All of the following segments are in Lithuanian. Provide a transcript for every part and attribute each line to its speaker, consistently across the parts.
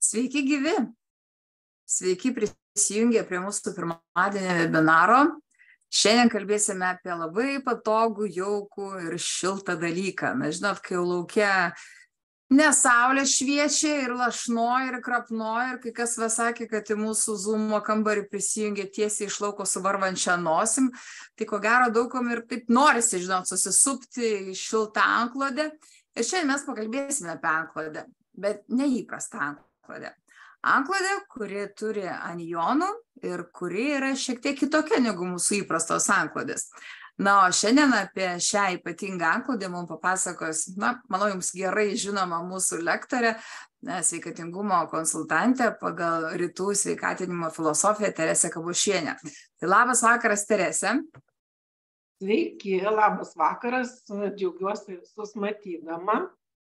Speaker 1: Sveiki gyvi. Sveiki prisijungę prie mūsų pirmadienio webinaro. Šiandien kalbėsime apie labai patogų, jaukų ir šiltą dalyką. Na, žinot, kai jau laukia ne saulė šviečia ir lašnoja ir krapnoja, ir kai kas sakė, kad į mūsų Zoomo kambarį prisijungė tiesiai iš lauko su varvančia nosim, tai ko gero daugam ir taip norisi, žinot, susisupti į šiltą antklodę. Ir šiandien mes pakalbėsime apie antklodę, bet neįprastą antklodę. Antklodę, kuri turi anijonų ir kuri yra šiek tiek kitokia negu mūsų įprastos antklodės. Na, o šiandien apie šią ypatingą antklodę mums papasakos, manau, jums gerai žinoma mūsų lektorė, sveikatingumo konsultantė pagal rytų sveikatinimo filosofiją Teresė Kabušienė. Tai labas vakaras, Teresė.
Speaker 2: Sveiki, labas vakaras, džiaugiuosi visus matydama.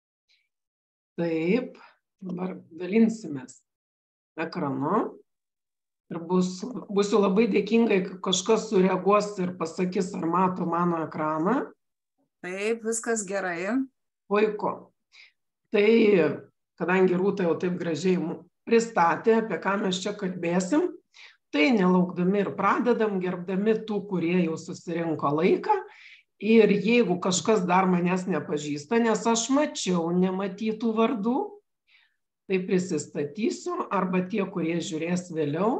Speaker 2: Taip, dabar dalinsimės ekranu ir būsiu labai dėkingai, kai kažkas sureaguos ir pasakys, ar mato mano ekraną.
Speaker 1: Taip, viskas gerai.
Speaker 2: Puiku. Tai, kadangi Rūta jau taip gražiai pristatė, apie ką mes čia kalbėsim, tai nelaukdami ir pradedam, gerbdami tų, kurie jau susirinko laiką. Ir jeigu kažkas dar manęs nepažįsta, nes aš mačiau nematytų vardų, tai prisistatysiu, arba tie, kurie žiūrės vėliau,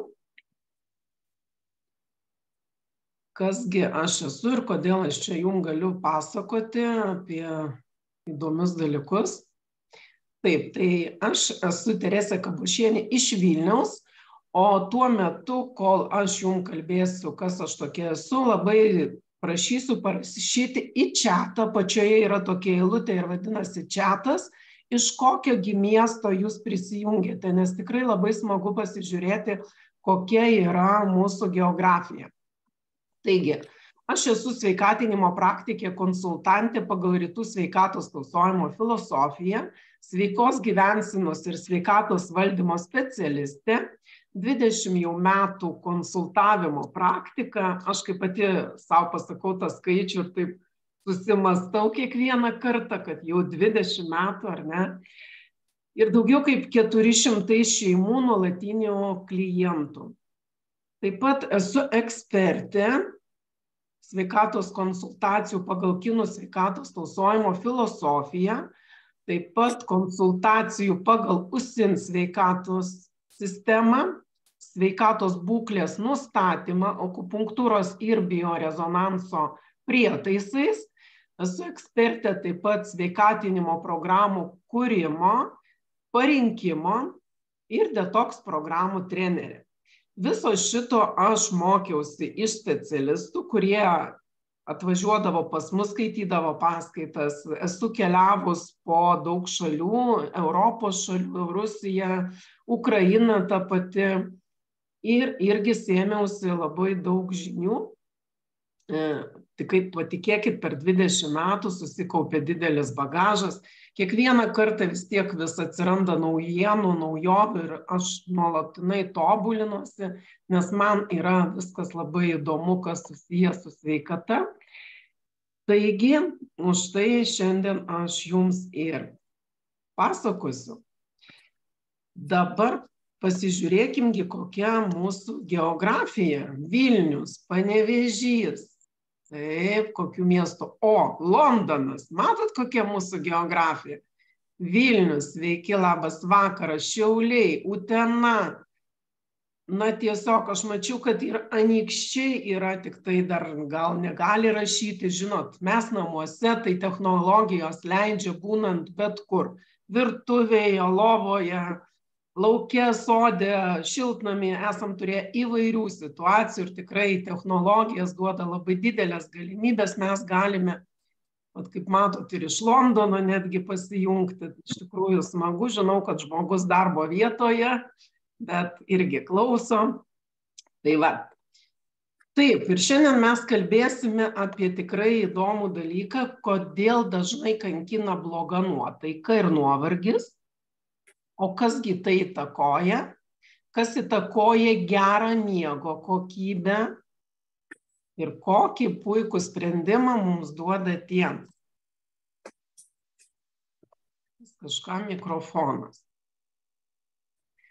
Speaker 2: kasgi aš esu ir kodėl aš čia jums galiu pasakoti apie įdomius dalykus. Taip, tai aš esu Teresė Kabušienė iš Vilniaus, o tuo metu, kol aš jums kalbėsiu, kas aš tokia esu, labai prašysiu parašyti į čatą, pačioje yra tokia eilutė ir vadinasi čatas, iš kokiogi miesto jūs prisijungėte, nes tikrai labai smagu pasižiūrėti, kokia yra mūsų geografija. Taigi, aš esu sveikatinimo praktikė, konsultantė pagal rytų sveikatos tausojimo filosofiją, sveikos gyvensenos ir sveikatos valdymo specialistė, 20 jau metų konsultavimo praktika, aš kaip pati savo pasakau tą skaičių ir taip susimastau kiekvieną kartą, kad jau 20 metų, ar ne? Ir daugiau kaip 400 šeimų nuolatinių klientų. Taip pat esu ekspertė sveikatos konsultacijų pagal kinų sveikatos tausojimo filosofiją, taip pat konsultacijų pagal USIN sveikatos sistemą, sveikatos būklės nustatymą, akupunktūros ir biorezonanso prietaisais. Esu ekspertė taip pat sveikatinimo programų kūrimo, parinkimo ir detoks programų trenerė. Viso šito aš mokiausi iš specialistų, kurie atvažiuodavo pas mus, skaitydavo paskaitas. Esu keliavus po daug šalių, Europos šalių, Rusija, Ukraina ta pati. Ir irgi sėmiausi labai daug žinių. Tik kaip patikėkit, per 20 metų susikaupė didelis bagažas. Kiekvieną kartą vis tiek vis atsiranda naujienų, naujovių ir aš nuolatinai tobulinuosi, nes man yra viskas labai įdomu, kas susijęs su sveikata. Taigi, už tai šiandien aš jums ir pasakosiu. Dabar pasižiūrėkimgi, kokia mūsų geografija. Vilnius, Panevėžys. Taip, kokių miestų? O, Londonas. Matot, kokia mūsų geografija? Vilnius, sveiki, labas vakaras, Šiauliai, Utena. Na, tiesiog aš mačiau, kad ir Anykščiai yra, tik tai dar gal negali rašyti. Žinot, mes namuose, tai technologijos leidžia būnant bet kur. Virtuvėje, lovoje, lauke, sode, šiltnamyje esam turėję įvairių situacijų ir tikrai technologijas duoda labai didelės galimybės. Mes galime, kaip matot, ir iš Londono netgi pasijungti. Iš tikrųjų smagu, žinau, kad žmogus darbo vietoje, bet irgi klauso. Tai va. Taip, ir šiandien mes kalbėsime apie tikrai įdomų dalyką, kodėl dažnai kankina bloga nuotaika ir nuovargis. O kasgi tai įtakoja? Kas įtakoja gerą miego kokybę ir kokį puikų sprendimą mums duoda tiems. Kažkam mikrofonas.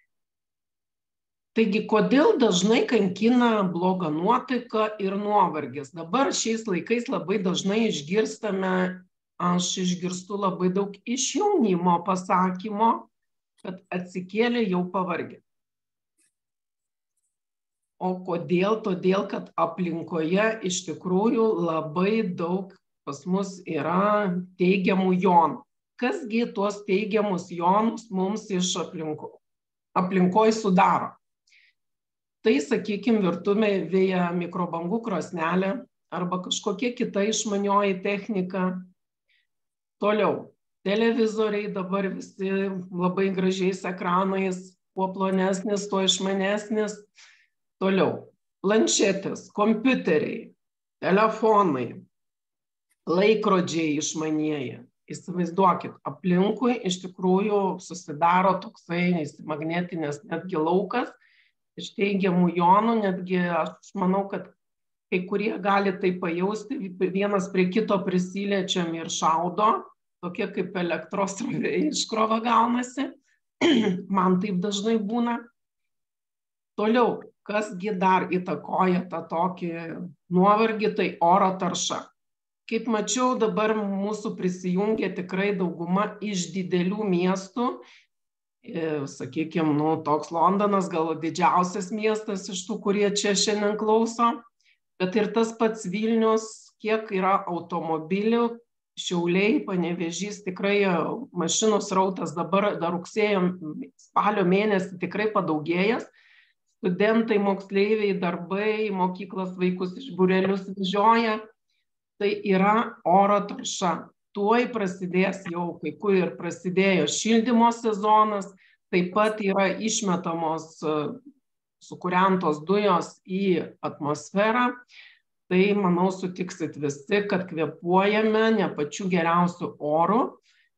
Speaker 2: Taigi, kodėl dažnai kankina bloga nuotaika ir nuovargis? Dabar šiais laikais labai dažnai aš išgirstu labai daug iš jaunimo pasakymo, kad atsikėlė jau pavargę. O kodėl? Todėl, kad aplinkoje iš tikrųjų labai daug pas mus yra teigiamų jonų. Kasgi tuos teigiamus jonus mums iš aplinkoj sudaro? Tai, sakykime, virtuvėje mikrobangų krosnelė arba kažkokia kita išmanioji technika. Toliau, televizoriai dabar visi labai gražiais ekranais, kuo plonesnis, tuo išmanesnis. Toliau, planšetės, kompiuteriai, telefonai, laikrodžiai išmanieji. Įsivaizduokit, aplinkui iš tikrųjų susidaro toksai magnetinės netgi laukas, iš teigiamų jonų, netgi aš manau, kad kai kurie gali tai pajausti, vienas prie kito prisiliečiam ir šaudo, tokie kaip elektros iškrova gaunasi, man taip dažnai būna. Toliau, kasgi dar įtakoja tą tokį nuovargį, tai oro tarša. Kaip mačiau, dabar mūsų prisijungia tikrai dauguma iš didelių miestų, sakykime, toks Londonas gal didžiausias miestas iš tų, kurie čia šiandien klauso, bet ir tas pats Vilnius, kiek yra automobilių, Šiauliai, Panevėžys, tikrai mašinų srautas dabar dar rugsėjo, spalio mėnesį tikrai padaugėjęs, studentai, moksleiviai, darbai, mokyklas vaikus iš būrelius vežioja, tai yra oro tarša. Tuoj prasidės jau, kai kur ir prasidėjo šildymo sezonas, taip pat yra išmetamos sukūrentos dujos į atmosferą. Tai, manau, sutiksit visi, kad kvėpuojame ne pačiu geriausiu oru.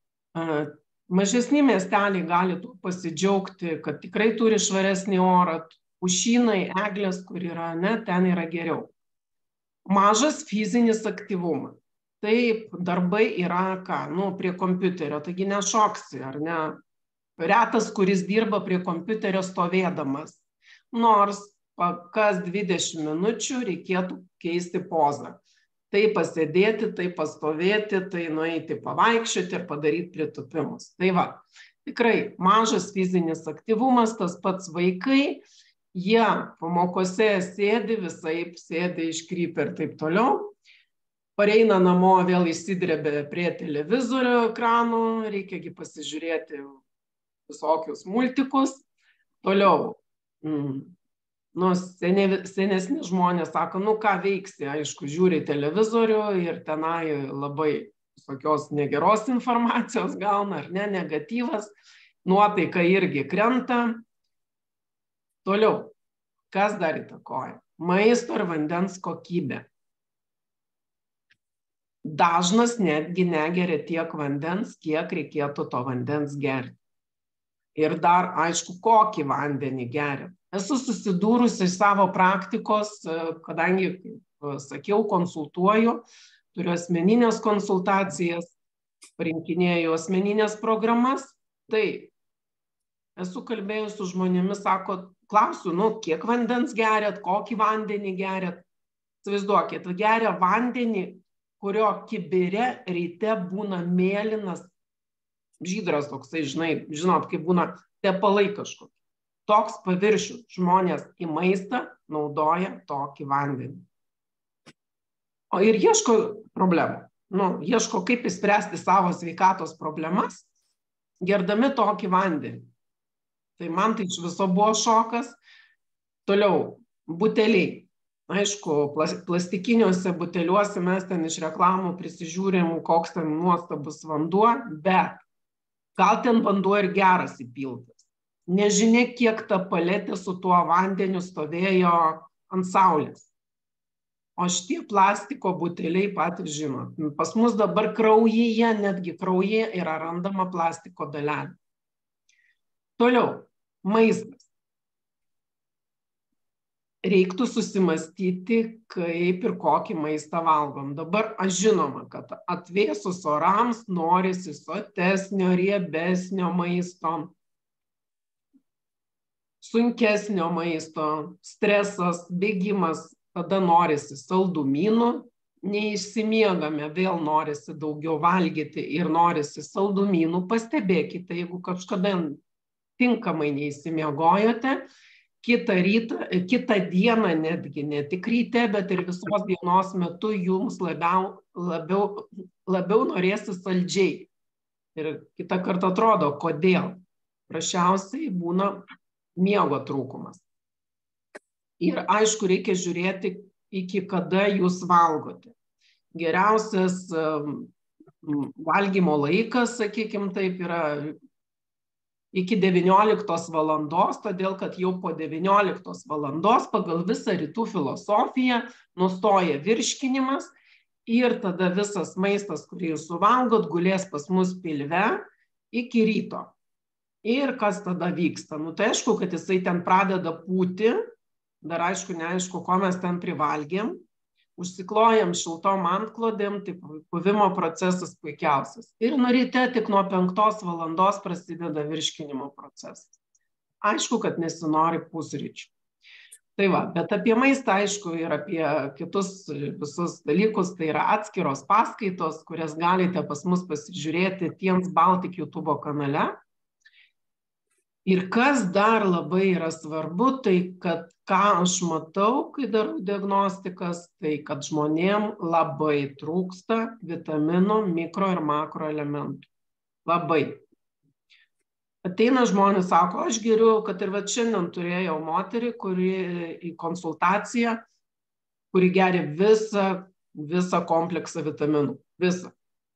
Speaker 2: Mažesni miesteliai gali pasidžiaugti, kad tikrai turi švaresnį orą. Pušynai, eglės, kur yra, ten yra geriau. Mažas fizinis aktyvumas. Taip, darbai yra ką? Prie kompiuterio, taigi nešoksi, ar ne? Retas, kuris dirba prie kompiuterio stovėdamas. Nors kas 20 minučių reikėtų keisti pozą. Tai pasėdėti, tai pastovėti, tai nueiti pavaikščioti ir padaryti pritūpimus. Tai va, tikrai mažas fizinis aktyvumas, tas pats vaikai, jie pamokose sėdi, visaip sėdi, iškrypia ir taip toliau. Pareina namo, vėl įsidrebė prie televizorių ekranų, reikiagi pasižiūrėti visokius multikus. Toliau, senesni žmonės sako, ką veiksi, aišku, žiūri televizorių ir tenai labai visokios negeros informacijos gauna, ar ne, negatyvas, nuotaika irgi krenta. Toliau, kas dar įtakoja? Maisto ir vandens kokybė. Dažnas netgi negeria tiek vandens, kiek reikėtų to vandens gerti. Ir dar, aišku, kokį vandenį geria. Esu susidūrusi iš savo praktikos, kadangi, kaip sakiau, konsultuoju, turiu asmeninės konsultacijas, rinkinėju asmeninės programas. Tai esu kalbėjus su žmonėmis, sako, klausiu, kiek vandens geriat, kokį vandenį geriat. Įsivaizduokit, geria vandenį, kurio kibire ryte būna mėlynas, žydras toksai, žinot, kaip būna tepalai kažkokie. Toks paviršius, žmonės į maistą naudoja tokį vandenį. O ir ieško problemų. Ieško, kaip išspręsti savo sveikatos problemas, gerdami tokį vandenį. Tai man tai iš viso buvo šokas. Toliau, buteliai. Aišku, plastikiniuose buteliuose mes ten iš reklamų prisižiūrim, koks ten nuostabus vanduo, bet gal ten vanduo ir geras įpiltas. Nežinia, kiek ta paletė su tuo vandeniu stovėjo ant saulės. O šitie plastiko buteliai patys žinot. Pas mus dabar kraujyje, netgi kraujyje yra randama plastiko dalelė. Toliau, maistas. Reiktų susimastyti, kaip ir kokį maistą valgom. Dabar aš žinoma, kad atvėsus orams norisi sotesnio, riebesnio maisto. sunkesnio maisto, stresas, bėgimas, tada norisi saldumynų, neišsimiegame, vėl norisi daugiau valgyti ir norisi saldumynų. Pastebėkite, jeigu kažkada tinkamai neįsimiegojote, kitą dieną netgi, ne tik ryte, bet ir visos dienos metu jums labiau norėsi saldžiai. Ir kitą kartą atrodo, kodėl? Prašiausiai būna miego trūkumas. Ir aišku, reikia žiūrėti, iki kada jūs valgote. Geriausias valgymo laikas, sakykime taip, yra iki 19 valandos, todėl kad jau po 19 valandos pagal visą rytų filosofiją nustoja virškinimas ir tada visas maistas, kurį jūs suvalgot, gulės pas mus pilve iki ryto. Ir kas tada vyksta? Nu, tai aišku, kad jisai ten pradeda pūti, dar aišku, neaišku, ko mes ten privalgėm, užsiklojam šiltom antklodėm, tai puvimo procesas puikiausias. Ir nuo ryte tik nuo 5 valandos prasideda virškinimo procesas. Aišku, kad nesinori pusryčių. Tai va, bet apie maistą, aišku, ir apie kitus visus dalykus, tai yra atskiros paskaitos, kurias galite pas mus pasižiūrėti Tiens Baltic YouTube kanale. Ir kas dar labai yra svarbu, tai kad ką aš matau, kai darau diagnostikas, tai kad žmonėm labai trūksta vitaminų, mikro ir makro elementų. Labai. Ateina žmonės, sako, aš geriu, kad ir šiandien turėjau moterį, kuri į konsultaciją, kuri geria visą kompleksą vitaminų. Visą.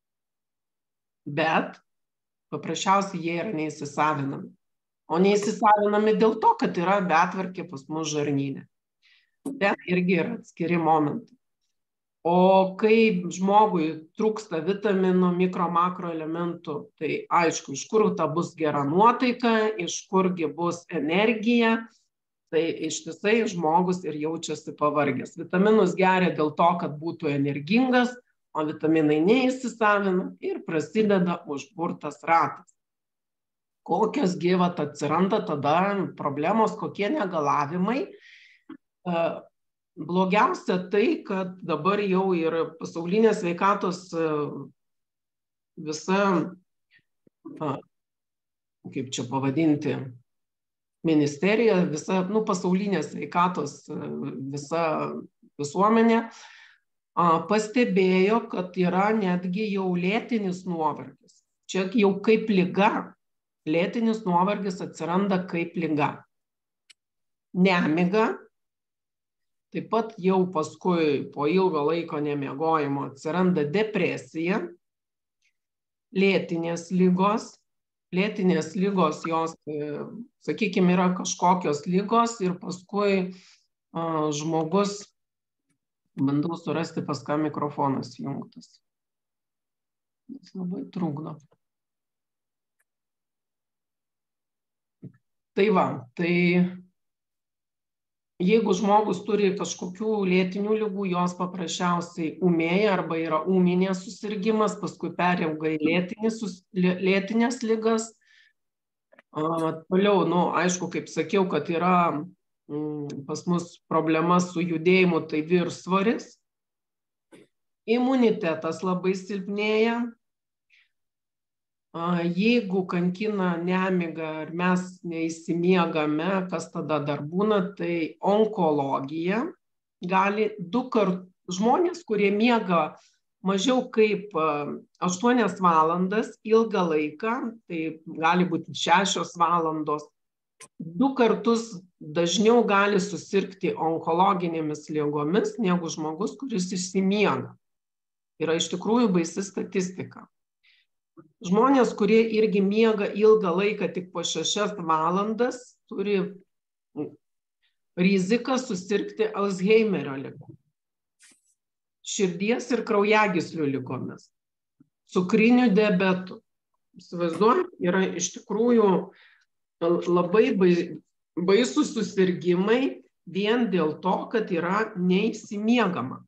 Speaker 2: Bet paprasčiausiai jie yra neįsisavinami. O neįsisavinami dėl to, kad yra betvarkė pas mus žarnyne. Ten irgi yra atskiri momentai. O kai žmogui trūksta vitaminų, mikro, makro elementų, tai aišku, iš kur ta bus gera nuotaika, iš kurgi bus energija, tai ištisai žmogus ir jaučiasi pavargęs. Vitaminus geria dėl to, kad būtų energingas, o vitaminai neįsisavina ir prasideda užburtas ratas. Kokios gyvat atsiranda tada problemos, kokie negalavimai. Blogiausia tai, kad dabar jau ir pasaulinės sveikatos visa, kaip čia pavadinti, ministerija, visa pasaulinės sveikatos visa visuomenė pastebėjo, kad yra netgi jau lėtinis nuovargis. Čia jau kaip liga. Lėtinis nuovargis atsiranda kaip liga. Nemiga, taip pat jau paskui po ilgo laiko nemiegojimo atsiranda depresija, lėtinės lygos. Lėtinės lygos jos, sakykime, yra kažkokios lygos ir paskui žmogus, bandau surasti, pas ką mikrofonas jungtas. Jis labai trukdo. Tai va, tai jeigu žmogus turi kažkokių lėtinių ligų, jos paprasčiausiai ūmėja arba yra ūminės susirgimas, paskui perauga į lėtinės ligas. Toliau, aišku, kaip sakiau, kad yra pas mus problema su judėjimu, tai viršsvoris. Imunitetas labai silpnėja. Jeigu kankina nemiga ir mes neįsimiegame, kas tada dar būna, tai onkologija gali žmonės, kurie miega mažiau kaip 8 valandas ilgą laiką, tai gali būti 6 valandos, 2 kartus dažniau gali susirgti onkologinėmis ligomis negu žmogus, kuris išsimiega. Yra iš tikrųjų baisi statistika. Žmonės, kurie irgi miega ilgą laiką tik po 6 valandas, turi riziką susirgti Alzheimerio liga, širdies ir kraujagyslių ligomis, cukriniu diabetu. Įsivaizduoju, yra iš tikrųjų labai baisūs susirgimai vien dėl to, kad yra neįsimiegama.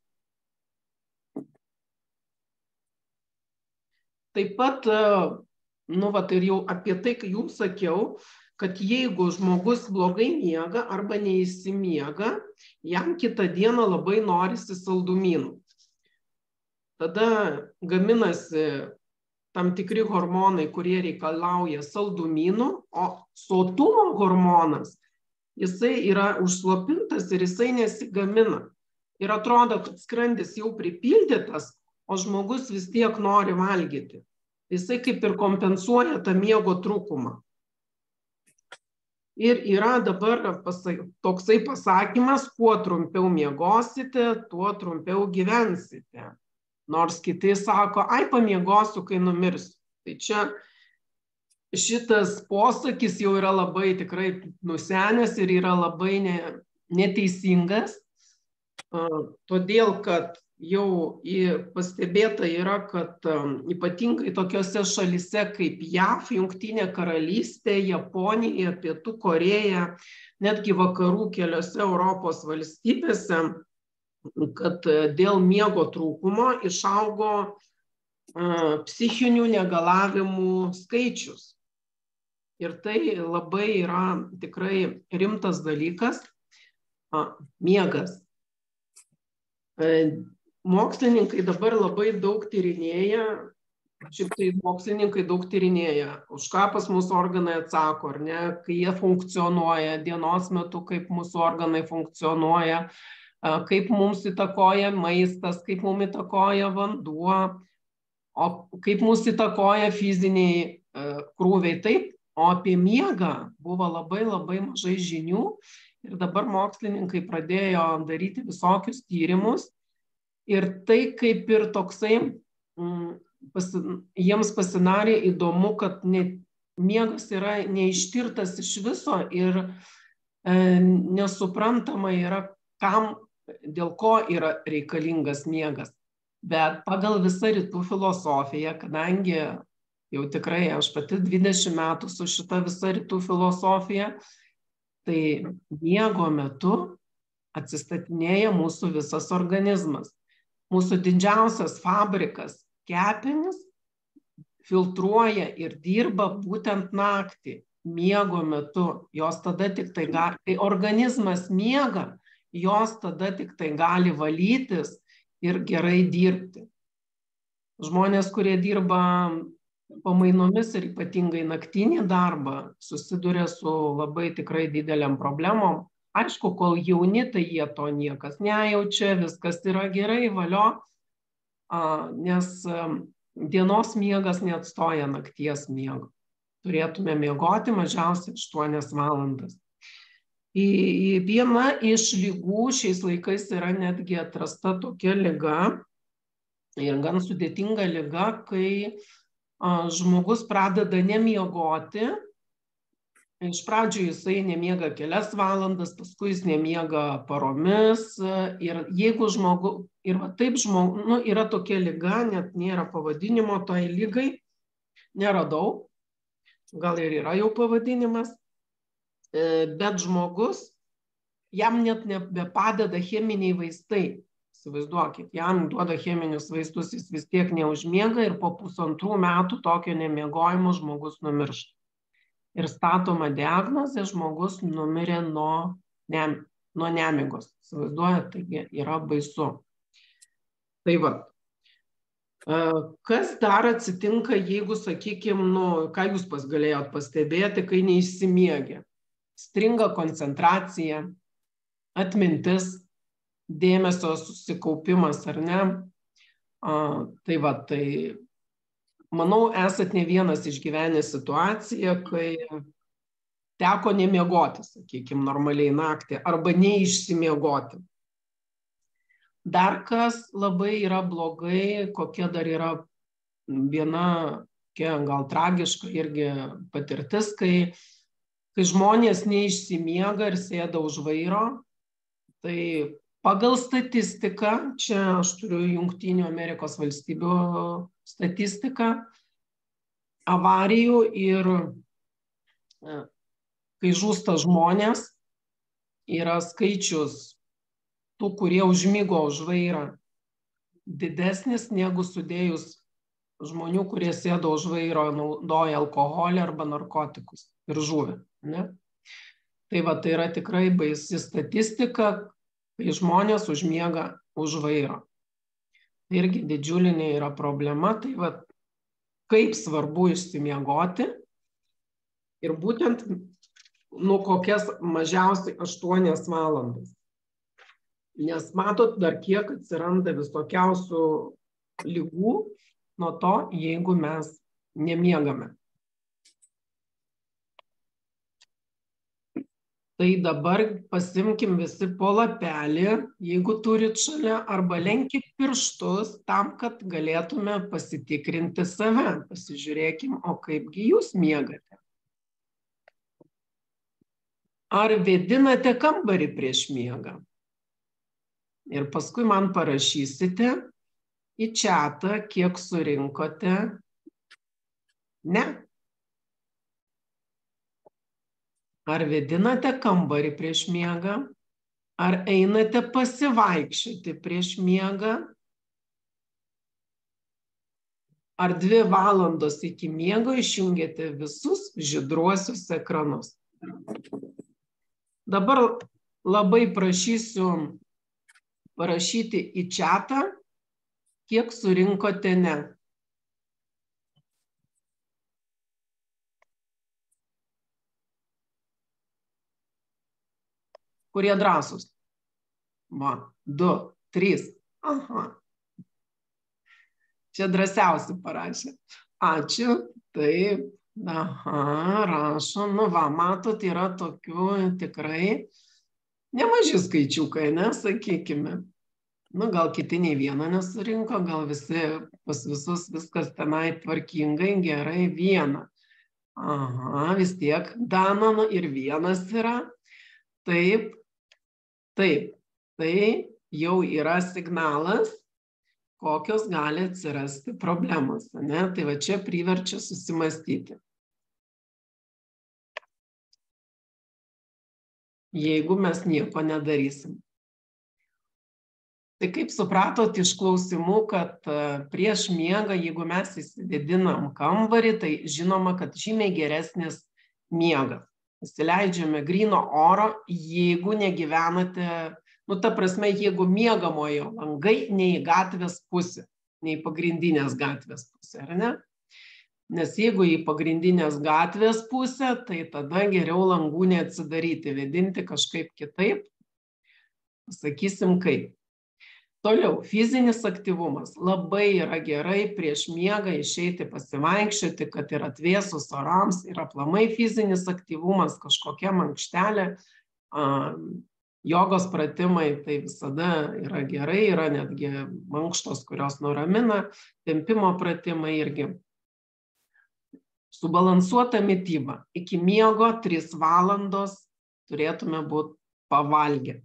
Speaker 2: Taip pat, ir jau apie tai, kai jums sakiau, kad jeigu žmogus blogai miega arba neįsimiega, jam kitą dieną labai norisi saldumynų. Tada gaminasi tam tikri hormonai, kurie reikalauja saldumynų, o sotumo hormonas, jisai yra užslopintas ir jisai nesigamina. Ir atrodo, kad skrandis jau pripildytas, o žmogus vis tiek nori valgyti. Jisai kaip ir kompensuoja tą miego trūkumą. Ir yra dabar toksai pasakymas, kuo trumpiau miegosite, tuo trumpiau gyvensite. Nors kiti sako, ai pamiegosiu, kai numirsiu. Tai čia šitas posakis jau yra labai tikrai nusenęs ir yra labai neteisingas, todėl kad jau pastebėta yra, kad ypatingai tokiose šalyse kaip JAV, Jungtinė karalystė, Japonija, Pietų Korėja, netgi vakarų keliose Europos valstybėse, kad dėl miego trūkumo išaugo psichinių negalavimų skaičius. Ir tai labai yra tikrai rimtas dalykas. Miegas. Mokslininkai dabar labai daug tyrinėja, šiaip tai mokslininkai daug tyrinėja, už ką pas mūsų organai atsako, ar ne, kai jie funkcionuoja dienos metu, kaip mūsų organai funkcionuoja, kaip mums įtakoja maistas, kaip mums įtakoja vanduo, o kaip mums įtakoja fiziniai krūviai. Taip, o apie miegą buvo labai mažai žinių ir dabar mokslininkai pradėjo daryti visokius tyrimus ir tai kaip ir toksai, jiems pasidarė įdomu, kad miegas yra neištirtas iš viso ir nesuprantama yra, kam, dėl ko yra reikalingas miegas. Bet pagal visą rytų filosofiją, kadangi jau tikrai aš pati 20 metų su šita visa rytų filosofija, tai miego metu atsistatinėja mūsų visas organizmas. Mūsų didžiausias fabrikas kepenys filtruoja ir dirba būtent naktį, miego metu. Jos tada tik tai kai organizmas miega, jos tada tik tai gali valytis ir gerai dirbti. Žmonės, kurie dirba pamainomis ir ypatingai naktinį darbą, susiduria su labai tikrai dideliam problemom. Aišku, kol jauni, tai jie to niekas nejaučia, viskas yra gerai, valio, nes dienos miegas neatstoja nakties miego. Turėtume miegoti mažiausiai 8 valandas. Viena iš ligų šiais laikais yra netgi atrasta tokia liga ir gan sudėtinga liga, kai žmogus pradeda nemiegoti. Iš pradžių jisai nemiega kelias valandas, paskui jis nemiega paromis ir jeigu yra tokia liga, net nėra pavadinimo tai ligai, neradau, gal ir yra jau pavadinimas, bet žmogus, jam net nebepadeda cheminiai vaistai. Įsivaizduokit, jam duoda cheminius vaistus, jis vis tiek neužmiega ir po 1,5 metų tokio nemiegojimo žmogus numiršta. Ir statoma diagnozė, žmogus numirė nuo nemigos. Įsivaizduojat, taigi yra baisu. Tai va. Kas dar atsitinka, jeigu, sakykime, ką jūs galėjot pastebėti, kai neišsimiegi? Stringa koncentracija, atmintis, dėmesio susikaupimas, ar ne? Tai va, tai manau, esat ne vienas išgyvenęs situaciją, kai teko nemiegoti, sakykime, normaliai naktį, arba neišsimiegoti. Dar kas labai yra blogai, kokia dar yra viena, gal tragiška irgi patirtis, kai žmonės neišsimiega ir sėda už vairo, tai pagal statistiką, čia aš turiu Jungtinių Amerikos valstybių statistiką, avarijų ir kai žūsta žmonės, yra skaičius tų, kurie užmigo už vairą, didesnis negu sudėjus žmonių, kurie sėdo už vairo, naudoja alkoholį arba narkotikus ir žuvę. Ne? Tai va, tai yra tikrai baisi statistika, kai žmonės užmiega už vairo. Irgi didžiulinė yra problema, tai va, kaip svarbu išsimiegoti ir būtent nu kokias mažiausiai 8 valandas. Nes matot, dar kiek atsiranda visokiausių ligų nuo to, jeigu mes nemiegame. Tai dabar pasimkim visi po lapelį, jeigu turit šalia, arba lenkit pirštus tam, kad galėtume pasitikrinti save. Pasižiūrėkim, o kaipgi jūs miegate. Ar vėdinate kambarį prieš miegą? Ir paskui man parašysite į čatą, kiek surinkote. Ne. Ar vėdinate kambarį prieš miegą? Ar einate pasivaikščioti prieš miegą? Ar 2 valandos iki miego išjungiate visus žydruosius ekranus? Dabar labai prašysiu parašyti į čatą, kiek surinkote ne. Kurie drąsūs? Va, 2, 3. Aha. Čia drąsiausi parašė. Ačiū. Taip. Aha, rašo. Nu va, matot, yra tokių tikrai nemaži skaičiukai, ne, sakykime. Nu, gal kiti nei vieną nesurinko, gal visi, pas visus viskas tenai tvarkingai, gerai, 1. Aha, vis tiek Dano ir 1 yra. Taip, taip, tai jau yra signalas, kokios gali atsirasti problemos, ne? Tai va čia priverčia susimastyti. Jeigu mes nieko nedarysim. Tai kaip supratot iš klausimų, kad prieš miegą, jeigu mes įsivėdinam kambarį, tai žinoma, kad žymiai geresnis miegas. Įsileidžiame gryno oro, jeigu negyvenate, nu ta prasme, jeigu miegamojo langai ne į gatvės pusę, ne į pagrindinės gatvės pusę, ar ne? Nes jeigu į pagrindinės gatvės pusę, tai tada geriau langų neatsidaryti, vėdinti kažkaip kitaip. Sakysim kaip. Toliau, fizinis aktyvumas. Labai yra gerai prieš miegą išeiti pasivaikščioti, kad ir atvėsus orams, ir aplamai fizinis aktyvumas, kažkokia mankštelė, jogos pratimai, tai visada yra gerai, yra netgi mankštos, kurios nuramina, tempimo pratimai irgi. Subalansuota mityba. Iki miego 3 valandos turėtume būti pavalgę.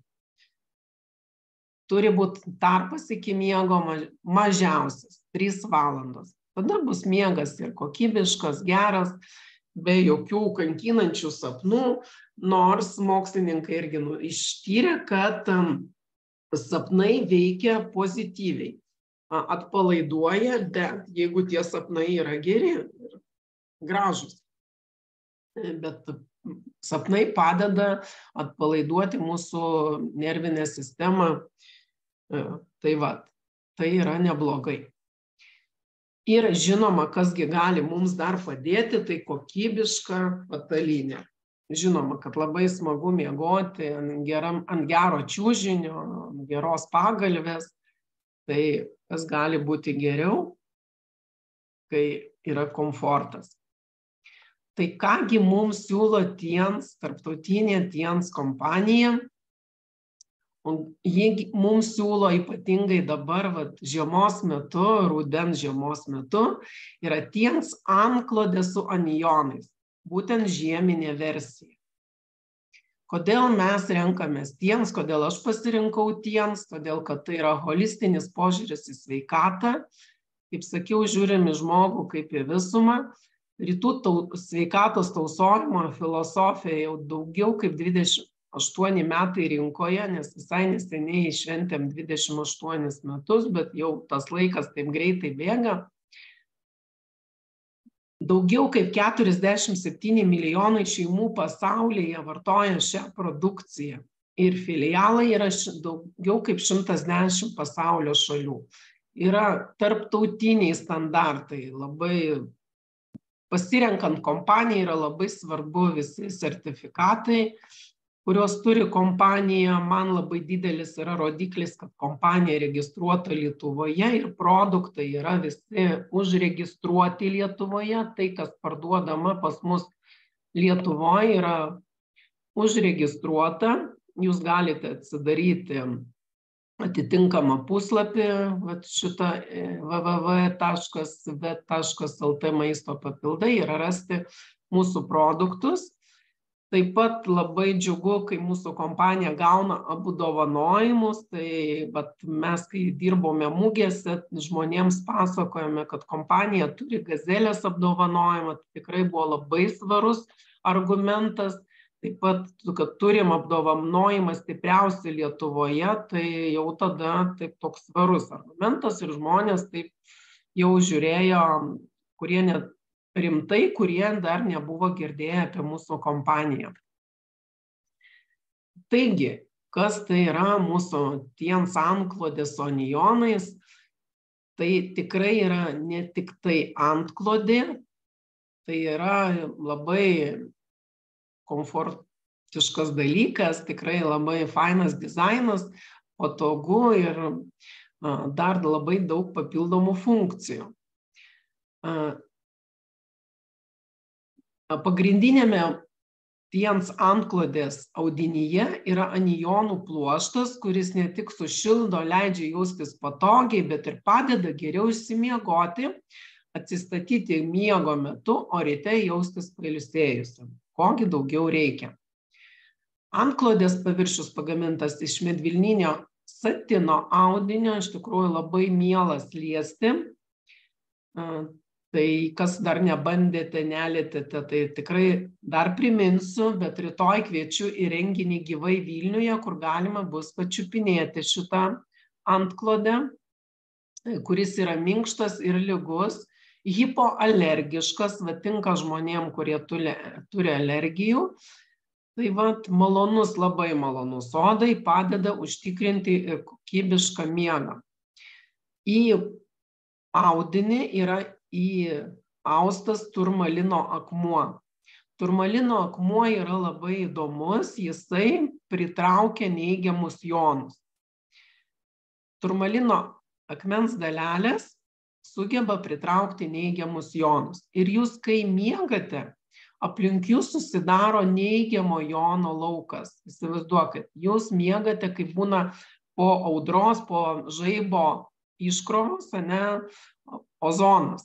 Speaker 2: Turi būti tarpas iki miego mažiausias 3 valandos. Tada bus miegas ir kokybiškas, geras, be jokių kankinančių sapnų, nors mokslininkai irgi ištyrė, kad sapnai veikia pozityviai, atpalaiduoja, bet jeigu tie sapnai yra geri ir gražus. Bet sapnai padeda atpalaiduoti mūsų nervinę sistemą. Tai va, tai yra neblogai. Ir žinoma, kasgi gali mums dar padėti, tai kokybiška patalynė. Žinoma, kad labai smagu miegoti ant gero čiužinio, ant geros pagalvės. Tai kas gali būti geriau, kai yra komfortas. Tai kągi mums siūlo TIENS, tarptautinė TIENS kompanija. Jie mums siūlo ypatingai dabar žiemos metu, rudens žiemos metu, yra TIENS antklodė su anijonais, būtent žieminė versija. Kodėl mes renkamės TIENS, kodėl aš pasirinkau TIENS, todėl kad tai yra holistinis požiūris į sveikatą. Kaip sakiau, žiūrim į žmogų kaip į visumą. Rytų sveikatos tausojimo filosofija jau daugiau kaip 28 metai rinkoje, nes visai neseniai šventėm 28 metus, bet jau tas laikas taip greitai bėga. Daugiau kaip 47 milijonai šeimų pasaulyje vartoja šią produkciją. Ir filialai yra daugiau kaip 110 pasaulio šalių. Yra tarptautiniai standartai, labai pasirenkant kompaniją yra labai svarbu visi sertifikatai, kurios turi kompanija. Man labai didelis yra rodiklis, kad kompanija registruota Lietuvoje ir produktai yra visi užregistruoti Lietuvoje. Tai, kas parduodama pas mus Lietuvoje, yra užregistruota. Jūs galite atsidaryti atitinkamą puslapį, šitą www.vet.lt maisto papildai ir rasti mūsų produktus. Taip pat labai džiugu, kai mūsų kompanija gauna apdovanojimus, tai mes, kai dirbome mugėse, žmonėms pasakojame, kad kompanija turi Gazelės apdovanojimą, tai tikrai buvo labai svarus argumentas. Taip pat, kad turim apdovanojimą stipriausi Lietuvoje, tai jau tada taip toks svarus argumentas ir žmonės taip jau žiūrėjo, kurie net rimtai, kurie dar nebuvo girdėję apie mūsų kompaniją. Taigi, kas tai yra mūsų TIENS antklodė su anijonais? Tai tikrai yra ne tik tai antklodė, tai yra labai komfortiškas dalykas, tikrai labai fainas dizainas, patogu ir dar labai daug papildomų funkcijų. Pagrindinėme TIENS antklodės audinyje yra anijonų pluoštas, kuris ne tik sušildo, leidžia jaustis patogiai, bet ir padeda geriau išsimiegoti, atsistatyti miego metu, o ryte jaustis pailsėjusiam. Kogi daugiau reikia. Antklodės paviršius pagamintas iš medvilninio satino audinio, iš tikrųjų labai mielas liesti. Tai kas dar nebandėte, nelietėte, tai tikrai dar priminsiu, bet rytoj kviečiu į renginį gyvai Vilniuje, kur galima bus pačiupinėti šitą antklodę, kuris yra minkštas ir lygus, hipoalergiškas, tinka žmonėm, kurie turi alergijų. Tai malonus, labai malonus odai, padeda užtikrinti kokybišką miegą. Į audinį yra įaustas turmalino akmuo. Turmalino akmuo yra labai įdomus, jisai pritraukia neigiamus jonus. Turmalino akmens dalelės sugeba pritraukti neigiamus jonus. Ir jūs, kai miegate, aplink jūs susidaro neigiamo jono laukas. Įsivaizduokit, jūs miegate, kaip būna po audros, po žaibo iškrovos, ozonas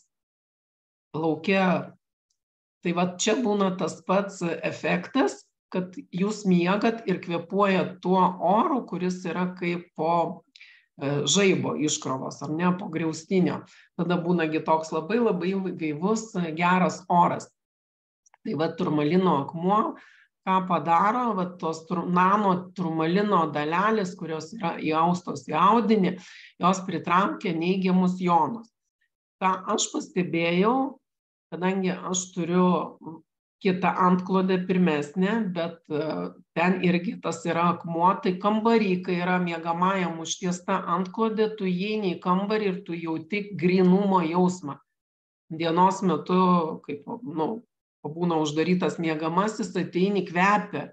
Speaker 2: lauke. Tai čia būna tas pats efektas, kad jūs miegat ir kvėpuojat tuo oru, kuris yra kaip po žaibo iškrovos, ar ne, po griaustinio. Tada būnagi toks labai labai gaivus, geras oras. Tai turmalino akmuo, ką padaro, tos nano turmalino dalelės, kurios yra įaustos į audinį, jos pritraukia neigiamus jonus. Ką aš pastebėjau, kadangi aš turiu kitą antklodę pirmesnę, bet ten irgi tas yra akmuo, tai kambarį, kai yra miegamajam užtiesta antklodę, tu įeini į kambarį ir tu jauti grynumo jausmą. Dienos metu, kaip būna uždarytas miegamasis, ateini kvepia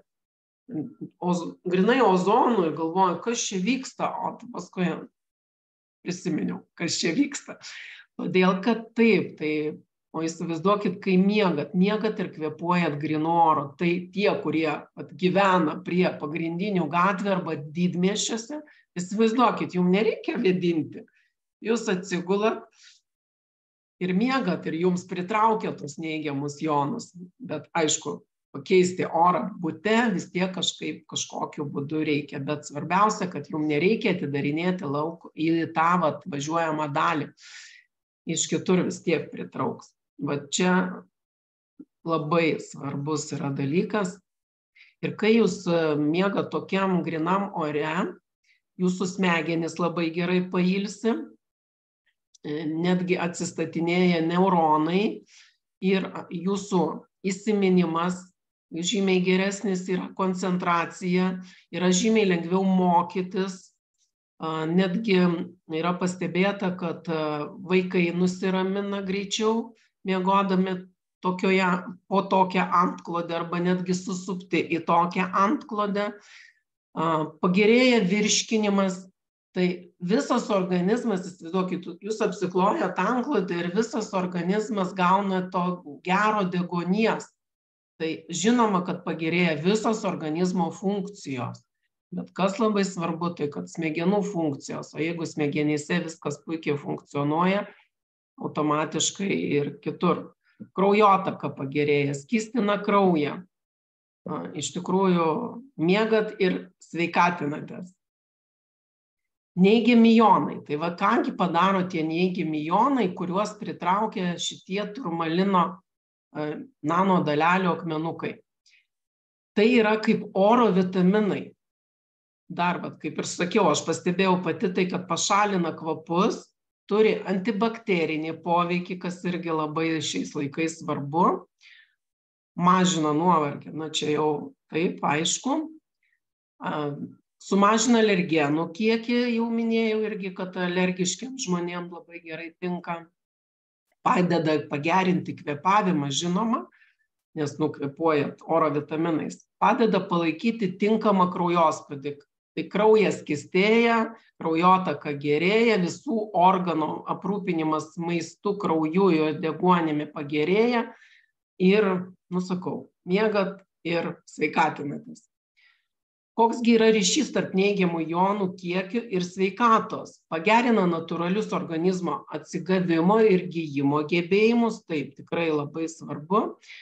Speaker 2: grinai ozonu ir galvoju, kas čia vyksta, o paskui prisiminiau, kas čia vyksta. Todėl, kad taip, o įsivaizduokit, kai miegat ir kvėpuojat grynu oru, tai tie, kurie gyvena prie pagrindinių gatvių arba didmiesčiuose, įsivaizduokit, jums nereikia vėdinti. Jūs atsigulat ir miegat ir jums pritraukia tos neigiamus jonus. Bet aišku, pakeisti orą bute vis tiek kažkokiu būdu reikia. Bet svarbiausia, kad jums nereikia atidarinėti lauk į tą važiuojamą dalį. Iš kitur vis tiek pritrauks. Čia labai svarbus yra dalykas. Ir kai jūs miegat tokiam grinam ore, jūsų smegenys labai gerai pailsi, netgi atsistatinėja neuronai ir jūsų įsiminimas žymiai geresnis, yra koncentracija, yra žymiai lengviau mokytis. Netgi yra pastebėta, kad vaikai nusiramina greičiau, miegodami po tokią antklodę arba netgi susupti į tokią antklodę. Pagerėja virškinimas. Tai visas organizmas, įsivaizduokit, jūs apsiklojat antklodę ir visas organizmas gauna to gero deguonies. Tai žinoma, kad pagerėja visos organizmo funkcijos. Bet kas labai svarbu, tai kad smegenų funkcijos, o jeigu smegenyse viskas puikiai funkcionuoja, automatiškai ir kitur. Kraujotaka pagerėja, skystina kraują. Iš tikrųjų, miegat ir sveikatinatės. Neigiami jonai. Tai va, kągi padaro tie neigiami jonai, kuriuos pritraukia šitie turmalino nanodalelių akmenukai. Tai yra kaip oro vitaminai. Dar, kaip ir sakiau, aš pastebėjau pati tai, kad pašalina kvapus, turi antibakterinį poveikį, kas irgi labai šiais laikais svarbu, mažina nuovargį. Na, čia jau taip, aišku. Sumažina alergenų kiekį, jau minėjau irgi, kad alergiškiams žmonėms labai gerai tinka. Padeda pagerinti kvėpavimą, žinoma, nes nukvėpuojat oro vitaminais. Padeda palaikyti tinkamą kraujospūdį. Tai kraujas skystėja, kraujotaka gerėja, visų organų aprūpinimas maistu, krauju ir deguonimi pagerėja ir, sakau, miegat ir sveikatinatės. Koksgi yra ryšys tarp neigiamų jonų kiekių ir sveikatos? Pagerina natūralius organizmo atsigavimo ir gijimo gebėjimus, taip, tikrai labai svarbu.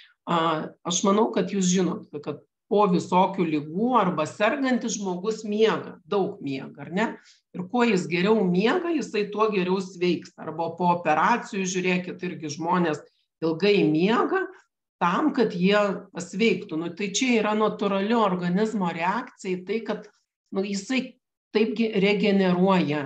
Speaker 2: Aš manau, kad jūs žinot, kad po visokių ligų arba sergantis žmogus miega, daug miega, ar ne? Ir kuo jis geriau miega, jisai tuo geriau sveiksta. Arba po operacijų, žiūrėkit, irgi žmonės ilgai miega, tam, kad jie pasveiktų. Tai čia yra natūrali organizmo reakcija į tai, kad jisai taipgi regeneruoja.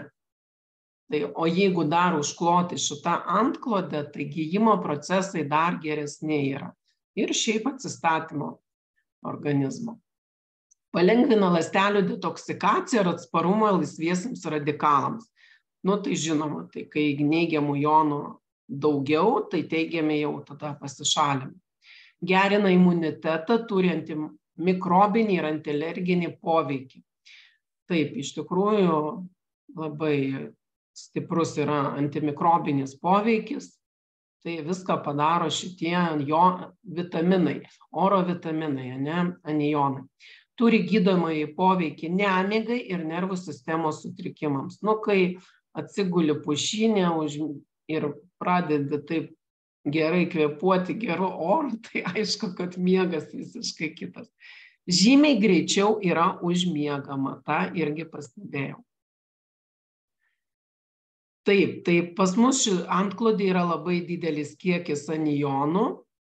Speaker 2: O jeigu dar užkloti šitą antklodę, tai gijimo procesai dar geresni yra. Ir šiaip atsistatymo organizmo. Palengvina ląstelių detoksikaciją ir atsparumą laisviesiems radikalams. Tai žinoma, tai kai neigiamų jonų daugiau, tai teigiami jau tada pasišalina. Gerina imunitetą, turi antimikrobinį ir antialerginį poveikį. Taip, iš tikrųjų labai stiprus yra antimikrobinis poveikis. Tai viską padaro šitie jo vitaminai, oro vitaminai, anijonai. Turi gydomąjį poveikį nemigai ir nervų sistemos sutrikimams. Kai atsiguli pušynė ir pradedi taip gerai kvėpuoti geru oru, tai aišku, kad miegas visiškai kitas. Žymiai greičiau yra užmiegama, tą irgi pastebėjau. Taip, tai pas mus antklodė yra labai didelis kiekis anijonų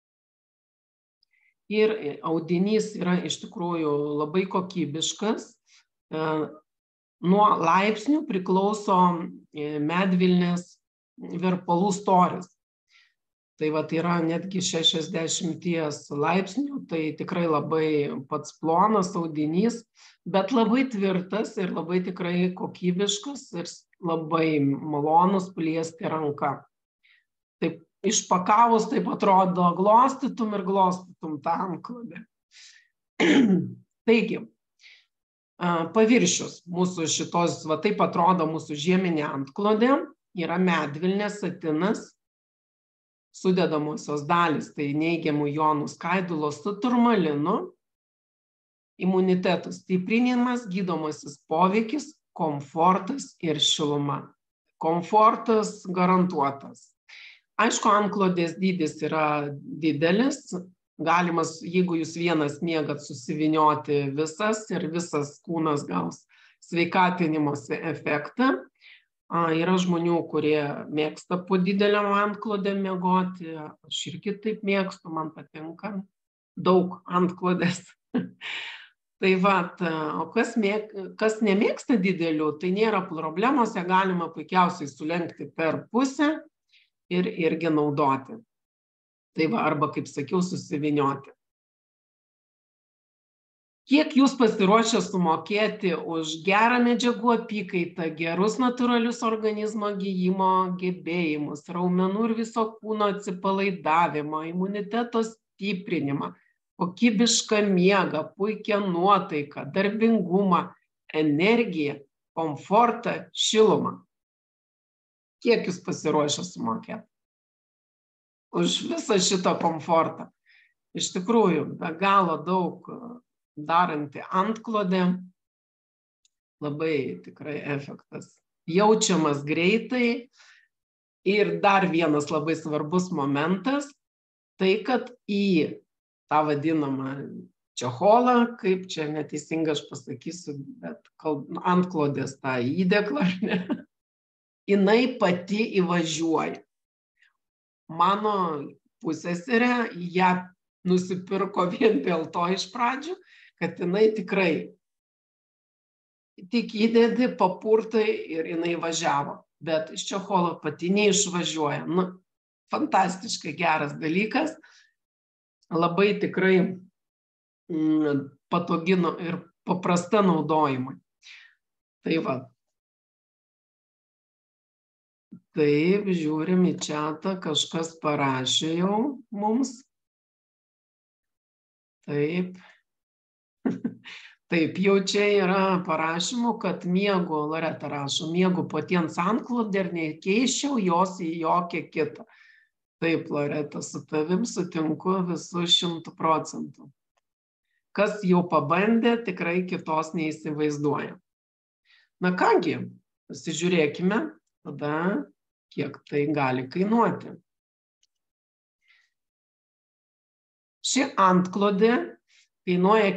Speaker 2: ir audinys yra iš tikrųjų labai kokybiškas. Nuo laipsnių priklauso medvilnės verpalų storis. Tai yra netgi 60 laipsnių, tai tikrai labai pats plonas audinys, bet labai tvirtas ir labai tikrai kokybiškas ir labai malonus pliesti ranka. Taip išpakavus, taip atrodo, glostytum ir glostytum tą antklodę. Taigi, paviršius mūsų šitos, taip atrodo mūsų žieminė antklodė, yra medvilnės, satinas, sudedamosios dalys, tai neigiamų jonų skaidulos su turmalinu, imuniteto stiprinimas, gydomasis poveikis, komfortas ir šiluma. Komfortas garantuotas. Aišku, antklodės dydis yra didelis, galimas, jeigu jūs vienas miegat, susivinioti visas ir visas kūnas gaus sveikatinimosi efektą. Yra žmonių, kurie mėgsta po dideliam antklodę miegoti, aš irgi taip mėgstu, man patinka daug antklodės. Tai o kas nemėgsta didelių, tai nėra problemos, ją galima puikiausiai sulenkti per pusę ir irgi naudoti. Tai va, arba, kaip sakiau, susivinioti. Kiek jūs pasiruošę sumokėti už gerą medžiagų apykaitą, gerus natūralius organizmo gijimo gebėjimus, raumenų ir viso kūno atsipalaidavimą, imuniteto stiprinimą, kokybišką miegą, puikią nuotaiką, darbingumą, energiją, komfortą, šilumą? Kiek jūs pasiruošę sumokėti už visą šitą komfortą? Iš tikrųjų, be galo daug daranti antklodė, labai tikrai efektas jaučiamas greitai. Ir dar vienas labai svarbus momentas, tai kad į tą vadinamą čecholą, kaip čia neteisingai aš pasakysiu, bet antklodės tą įdėklą, ar ne, jinai pati įvažiuoja. Mano pusseserė ją nusipirko vien dėl to iš pradžių, kad jinai tikrai tik įdedi, papurtai ir jinai važiavo. Bet iš čecholo pati neišvažiuoja. Nu, fantastiškai geras dalykas. Labai tikrai patogi ir paprasta naudojimui. Tai va. Taip, žiūrim į čatą, kažkas parašė jau mums. Taip. Taip, jau čia yra parašymų, kad miegu, Loreta rašo, miegu patiems antklodė ir nekeiščiau jos į jokią kitą. Taip, Loreta, su tavim sutinku visų 100%. Kas jau pabandė, tikrai kitos neįsivaizduoja. Na kągi, pasižiūrėkime tada, kiek tai gali kainuoti. Ši antklodė kainuoja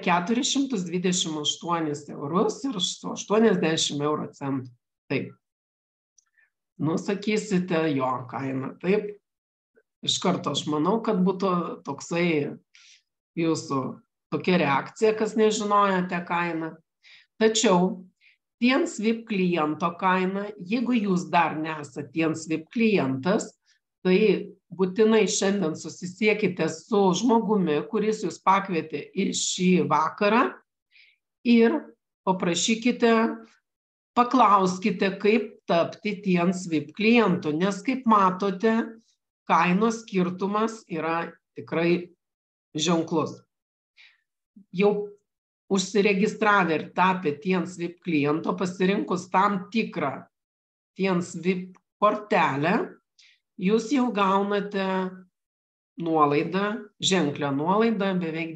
Speaker 2: 428 eurus ir 80 euro centų. Taip. Nu, sakysite, jo kaina. Taip. Iš karto aš manau, kad būtų toksai jūsų tokia reakcija, kas nežinojate kainą. Tačiau TienSvip kliento kaina, jeigu jūs dar nesate TienSvip klientas, tai būtinai šiandien susisiekite su žmogumi, kuris jūs pakvietė į šį vakarą ir paprašykite, paklauskite, kaip tapti TienSvip klientu, nes kaip matote, kainos skirtumas yra tikrai ženklus. Jau užsiregistravę ir tapę TienSvip kliento, pasirinkus tam tikrą TienSvip kortelę, jūs jau gaunate nuolaidą, ženklę nuolaidą, beveik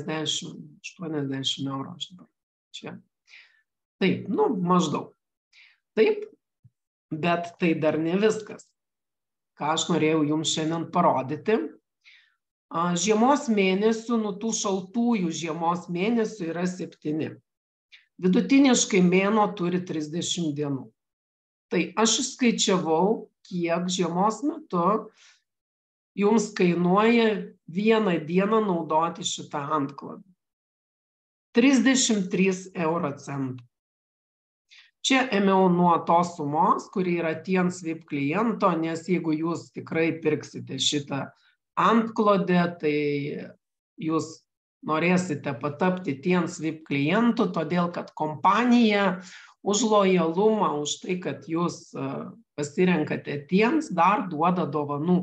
Speaker 2: 90-80 eurų. Čia. Taip, nu, maždaug. Taip, bet tai dar ne viskas. Ką aš norėjau jums šiandien parodyti. Žiemos mėnesių, nu tų šaltųjų žiemos mėnesių yra 7. Vidutiniškai mėnuo turi 30 dienų. Tai aš skaičiavau, kiek žiemos metu jums kainuoja vieną dieną naudoti šitą antklodę. 33 euro centų. Čia ėmiau nuo tos sumos, kuri yra TienSvip kliento, nes jeigu jūs tikrai pirksite šitą antklodę, tai jūs norėsite patapti TienSvip klientu, todėl kad kompanija už lojalumą, už tai, kad jūs pasirenkate Tiens, dar duoda dovanų.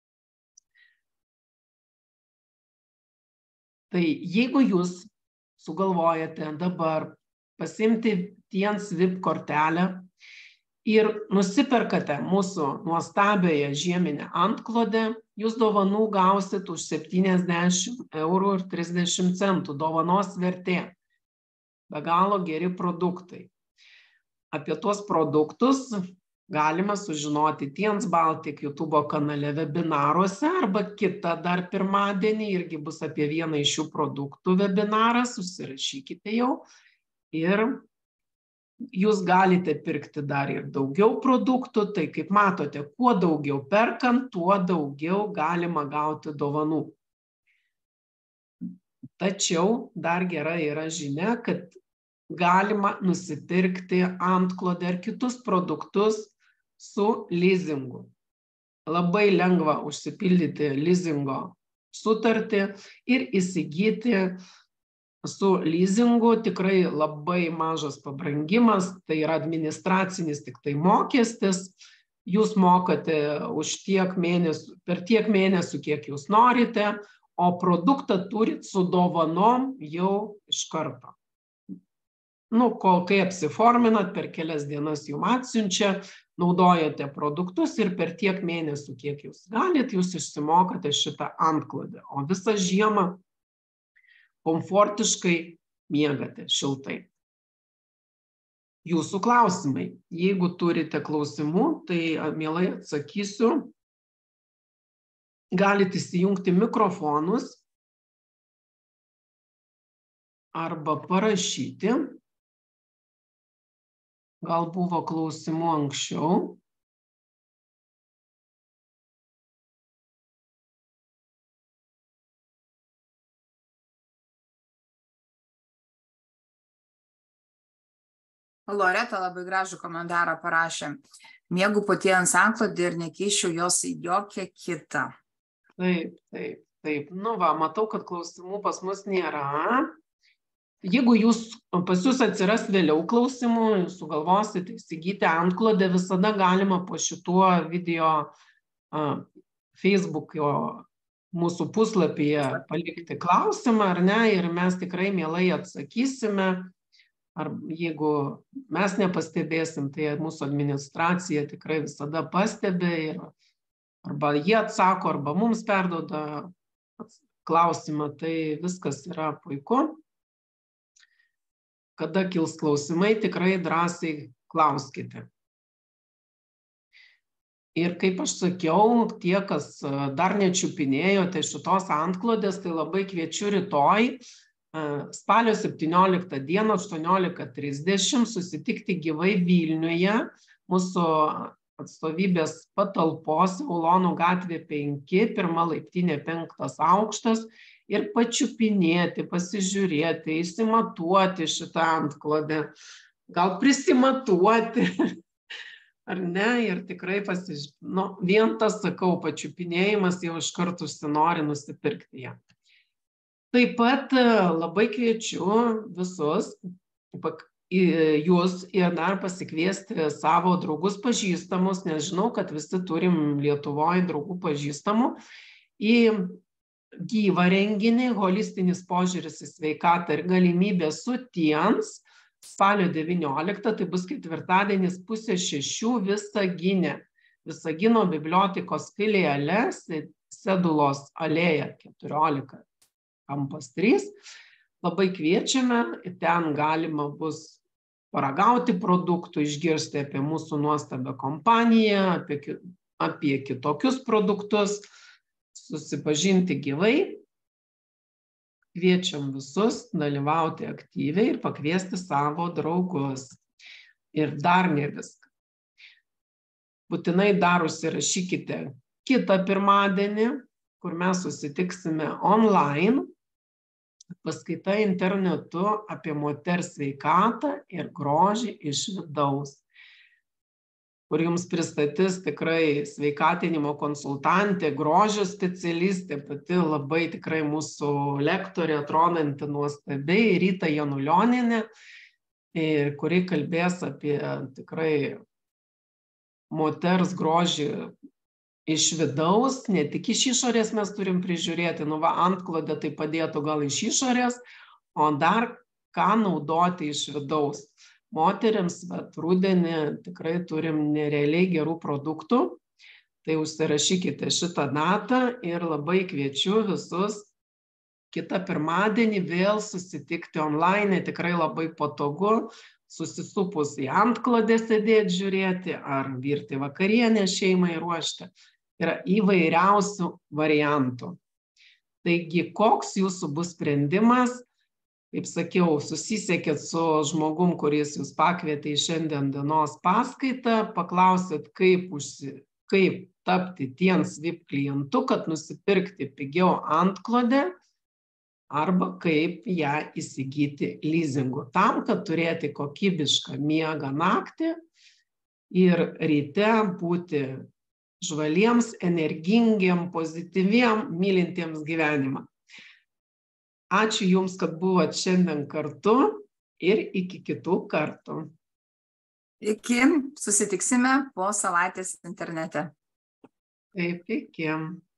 Speaker 2: Tai jeigu jūs sugalvojate dabar pasimti TienSvip kortelę ir nusiperkate mūsų nuostabiąją žieminę antklodę, jūs dovanų gausit už 70 eurų ir 30 centų. Dovanos vertė. Be galo geri produktai. Apie tuos produktus galima sužinoti Tiens Baltic YouTube kanale webinaruose arba kitą dar pirmadienį irgi bus apie vieną iš šių produktų webinaras, susirašykite jau ir jūs galite pirkti dar ir daugiau produktų, tai kaip matote, kuo daugiau perkant, tuo daugiau galima gauti dovanų. Tačiau dar gera yra žinia, kad galima nusipirkti antklodę ar kitus produktus su lizingu. labai lengva užsipildyti lizingo sutartį ir įsigyti su lizingu. Tikrai labai mažas pabrangimas, tai yra administracinis tik tai mokestis. Jūs mokate už per tiek mėnesių, kiek jūs norite, o produktą turit su dovanom jau iš karto. Kai apsiforminat, per kelias dienas jums atsiunčia, naudojate produktus ir per tiek mėnesių, kiek jūs galit, jūs išsimokate šitą antklodę, o visą žiemą komfortiškai miegate šiltai. Jūsų klausimai. Jeigu turite klausimų, tai mielai atsakysiu. Galite įsijungti mikrofonus arba parašyti. Gal buvo klausimų anksčiau.
Speaker 1: Loreta labai gražų komentarą parašė. Miegu pati ant antklodės ir nekeičiau jos į jokią kitą.
Speaker 2: Taip. Matau, kad klausimų pas mus nėra. Jeigu pas jūs atsiras vėliau klausimų, sugalvosite įsigyti antklodę, visada galima po šituo video Facebook'o mūsų puslapyje palikti klausimą, ar ne, ir mes tikrai mielai atsakysime. Ar jeigu mes nepastebėsim, tai mūsų administracija tikrai visada pastebi, arba jie atsako, arba mums perduoda klausimą, tai viskas yra puiku. Kada kils klausimai, tikrai drąsiai klauskite. Ir kaip aš sakiau, tie, kas dar nečiupinėjote šitos antklodės, tai labai kviečiu rytoj, spalio 17 dieną, 18:30, susitikti gyvai Vilniuje, mūsų atstovybės patalpos, Ulonų gatvė 5, 1 laiptinė 5 aukštas, ir pačiupinėti, pasižiūrėti, įsimatuoti šitą antklodę, gal prisimatuoti, ar ne, ir tikrai vien tas, sakau, pačiupinėjimas jau iš karto užsinori nusipirkti ją. Taip pat labai kviečiu visus jūs ir dar pasikviesti savo draugus pažįstamus, nes žinau, kad visi turim Lietuvoje draugų pažįstamų, į gyvą renginį Holistinis požiūris į sveikatą ir galimybė sutiems spalio 19, tai bus ketvirtadienis 5:30 Visagine. Visagino bibliotekos filiale, Sedulos alėja 14. Kampas 3. Labai kviečiame, ten galima bus paragauti produktų, išgirsti apie mūsų nuostabią kompaniją, apie kitokius produktus, susipažinti gyvai. Kviečiam visus dalyvauti aktyviai ir pakviesti savo draugus. Ir dar ne viską. Būtinai dar užsirašykite kitą pirmadienį, kur mes susitiksime online. Paskaita internetu apie moters sveikatą ir grožį iš vidaus, kur jums pristatys tikrai sveikatinimo konsultantė, grožio specialistė, pati labai tikrai mūsų lektorė, atrodanti nuostabiai, Rita Janulionienė, kuri kalbės apie tikrai moters grožį iš vidaus, ne tik iš išorės mes turim prižiūrėti, antklodę tai padėtų gal iš išorės, o dar ką naudoti iš vidaus. Moterims, rudenį tikrai turim nerealiai gerų produktų, tai užsirašykite šitą datą ir labai kviečiu visus kitą pirmadienį vėl susitikti online, tikrai labai patogu, susisupus į antklodę sėdėti, žiūrėti, ar virti vakarienę šeimai ruošti. Yra įvairiausių variantų. Taigi, koks jūsų bus sprendimas? Kaip sakiau, susisiekėt su žmogum, kuris jūs pakvietė į šiandien dienos paskaitą, paklausėt, kaip tapti TIENS VIP klientu, kad nusipirkti pigiau antklodę, arba kaip ją įsigyti lizingu, tam, kad turėti kokybišką miegą naktį ir ryte būti žvaliems, energingiem, pozityviem, mylintiems gyvenimą. Ačiū Jums, kad buvot šiandien kartu ir iki kitų kartų.
Speaker 1: Iki, susitiksime po savaitės internete.
Speaker 2: Taip, iki.